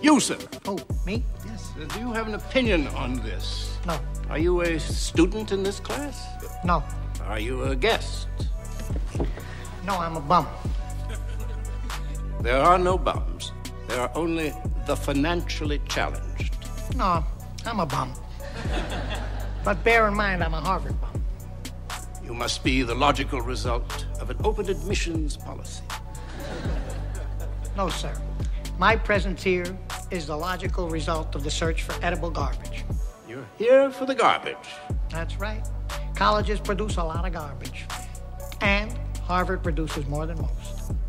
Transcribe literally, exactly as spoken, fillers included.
You, sir. Oh, me? Yes. Uh, do you have an opinion on this? No. Are you a student in this class? No. Are you a guest? No, I'm a bum. There are no bums. There are only the financially challenged. No, I'm a bum. But bear in mind, I'm a Harvard bum. You must be the logical result of an open admissions policy. No, sir. My presence here is the logical result of the search for edible garbage. You're here for the garbage. That's right. Colleges produce a lot of garbage. And Harvard produces more than most.